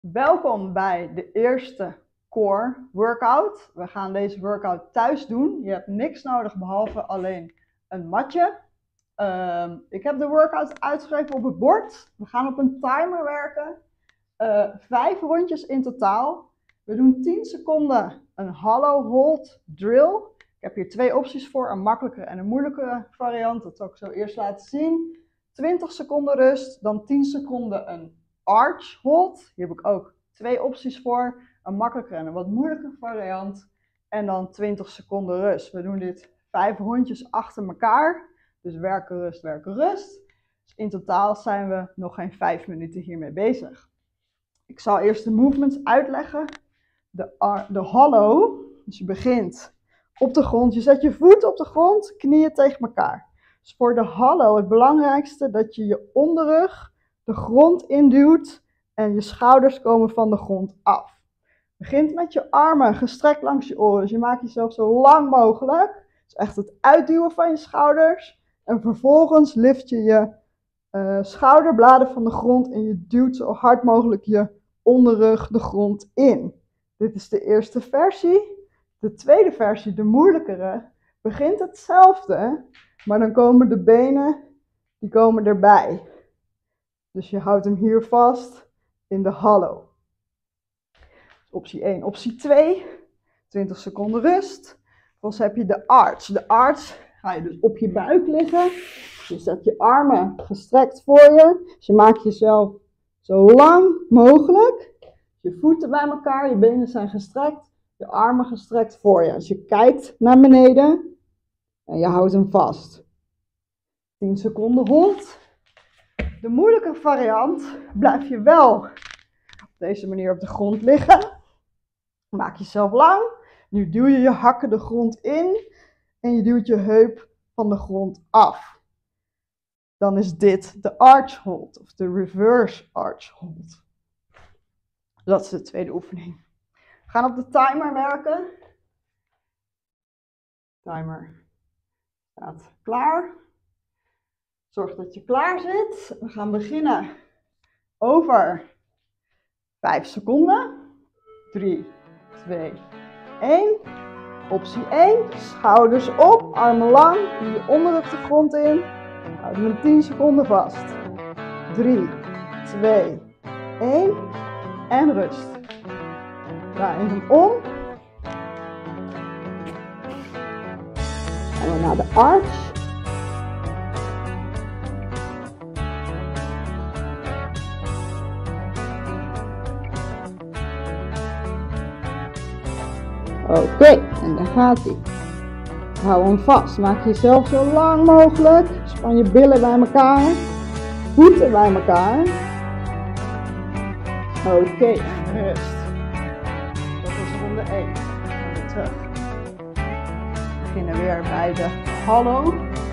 Welkom bij de eerste core workout. We gaan deze workout thuis doen. Je hebt niks nodig behalve alleen een matje. Ik heb de workout uitgeschreven op het bord. We gaan op een timer werken. 5 rondjes in totaal. We doen 10 seconden een hollow hold drill. Ik heb hier 2 opties voor, een makkelijkere en een moeilijkere variant. Dat zal ik zo eerst laten zien. 20 seconden rust, dan 10 seconden een arch hold. Hier heb ik ook 2 opties voor, een makkelijkere en een wat moeilijkere variant. En dan 20 seconden rust. We doen dit 5 rondjes achter elkaar. Dus werken, rust, werken, rust. Dus in totaal zijn we nog geen 5 minuten hiermee bezig. Ik zal eerst de movements uitleggen. De hollow, dus je begint op de grond. Je zet je voet op de grond, knieën tegen elkaar. Dus voor de hollow het belangrijkste dat je je onderrug de grond induwt en je schouders komen van de grond af. Begint met je armen gestrekt langs je oren. Dus je maakt jezelf zo lang mogelijk. Dus echt het uitduwen van je schouders. En vervolgens lift je je schouderbladen van de grond en je duwt zo hard mogelijk je onderrug de grond in. Dit is de eerste versie. De tweede versie, de moeilijkere, begint hetzelfde, maar dan komen de benen, die komen erbij. Dus je houdt hem hier vast in de hollow. Optie 1. Optie 2, 20 seconden rust. Vervolgens heb je de arch. De arch ga je dus op je buik liggen. Je zet je armen gestrekt voor je. Dus je maakt jezelf zo lang mogelijk. Je voeten bij elkaar, je benen zijn gestrekt. Je armen gestrekt voor je. Als je kijkt naar beneden en je houdt hem vast. 10 seconden hold. De moeilijke variant blijf je wel op deze manier op de grond liggen. Maak jezelf lang. Nu duw je je hakken de grond in en je duwt je heup van de grond af. Dan is dit de arch hold of de reverse arch hold. Dat is de tweede oefening. We gaan op de timer werken. Timer staat klaar. Zorg dat je klaar zit. We gaan beginnen over 5 seconden. 3, 2, 1. Optie 1. Schouders op, armen lang. Duw je onderrug de grond in. Houd hem 10 seconden vast. 3, 2, 1. En rust. Draai hem om. Gaan we naar de arch. Oké, en daar gaat hij. Hou hem vast. Maak jezelf zo lang mogelijk. Span je billen bij elkaar. Voeten bij elkaar. Oké, rust. Dat is ronde 1. Gaan we terug. We beginnen weer bij de hollow.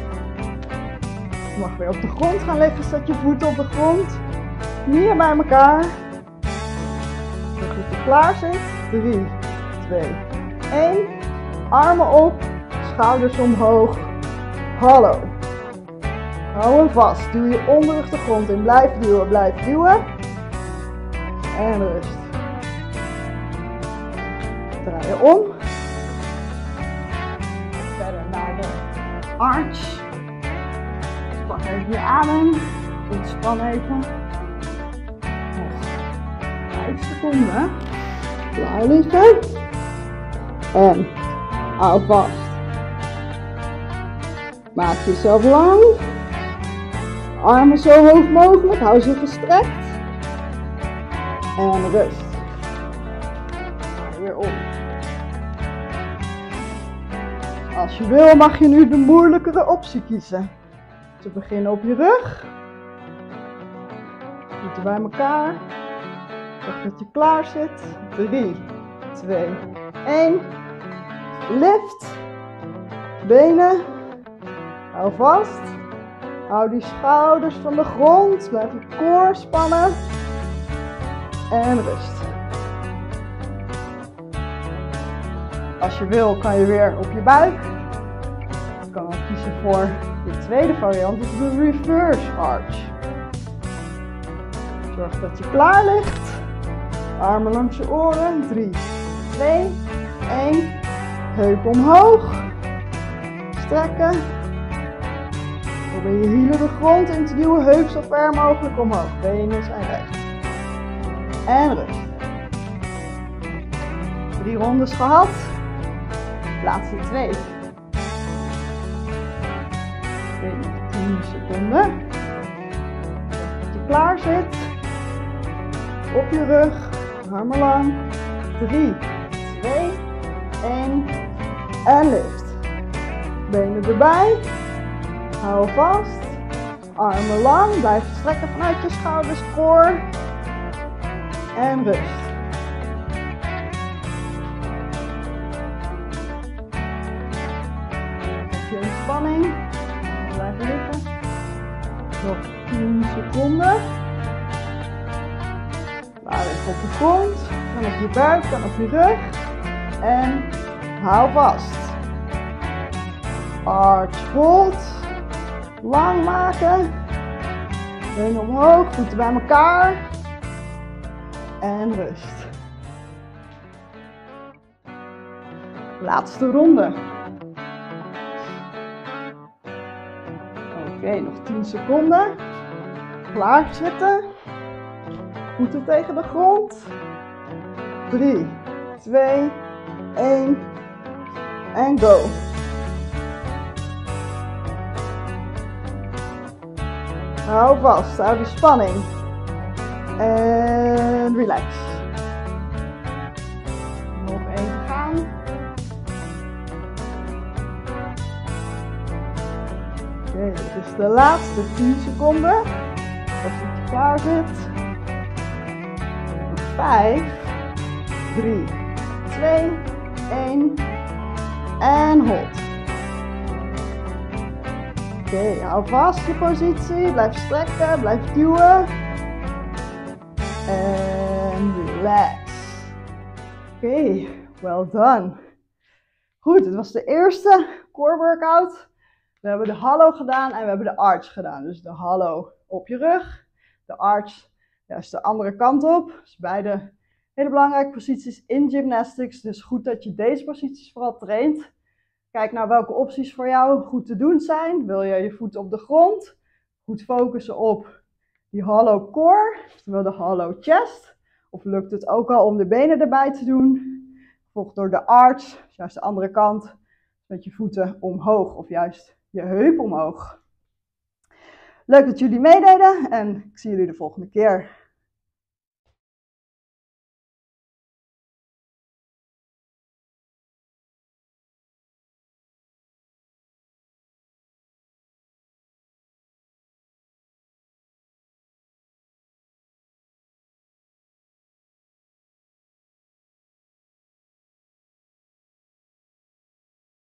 Je mag weer op de grond gaan liggen. Zet je voeten op de grond. Knieën bij elkaar. Zorg dat je klaar zit. 3, 2, 1. Armen op. Schouders omhoog. Hollow. Hou hem vast. Duw je onderrug de grond in. Blijf duwen, blijf duwen. En rust. Draai je om. Verder naar de arch. Span even je adem. Ontspan even. Nog 5 seconden. Klaar liggen. En hou vast. Maak jezelf lang. Armen zo hoog mogelijk. Hou ze gestrekt. En rust. Weer om. Als je wil mag je nu de moeilijkere optie kiezen. Te beginnen op je rug. Voeten bij elkaar. Zorg dat je klaar zit. 3, 2, 1. Lift. Benen. Hou vast. Hou die schouders van de grond. Blijf je core spannen. En rust. Als je wil kan je weer op je buik. Je kan ook kiezen voor de tweede variant, dat is de reverse arch. Zorg dat je klaar ligt. Armen langs je oren. 3, 2, 1. Heup omhoog. Strekken. Probeer je hielen de grond in te duwen. Heup zo ver mogelijk omhoog. Benen zijn recht. En rust. 3 rondes gehad. Laatste 2. 10 seconden. Dat je klaar zit. Op je rug. Armen lang. 3, 2, 1. En lift. Benen erbij. Hou vast. Armen lang. Blijf strekken vanuit je schouders. Core. En rust. Heb je ontspanning. Blijf liggen. Nog 10 seconden. Laat even op de grond. Dan op je buik, dan op je rug. En hou vast. Arch hold. Lang maken. Benen omhoog, voeten bij elkaar. En rust. Laatste ronde. Oké, nog 10 seconden. Klaar zitten. Voeten tegen de grond. 3, 2, 1. En go. Hou vast, hou die spanning. En relax. Nog even gaan. Oké, dit is de laatste 10 seconden. Als je klaar zit. 5, 3, 2, 1. En hold. Oké, hou vast je positie. Blijf strekken, blijf duwen. En relax. Oké, well done. Goed, dit was de eerste core workout. We hebben de hollow gedaan en we hebben de arch gedaan. Dus de hollow op je rug. De arch juist de andere kant op. Dus beide hele belangrijke posities in gymnastics. Dus goed dat je deze posities vooral traint. Kijk naar welke opties voor jou goed te doen zijn. Wil je je voeten op de grond? Goed focussen op die hollow core, oftewel de hollow chest. Of lukt het ook al om de benen erbij te doen? Gevolgd door de arch, juist de andere kant, met je voeten omhoog of juist je heup omhoog. Leuk dat jullie meededen en ik zie jullie de volgende keer.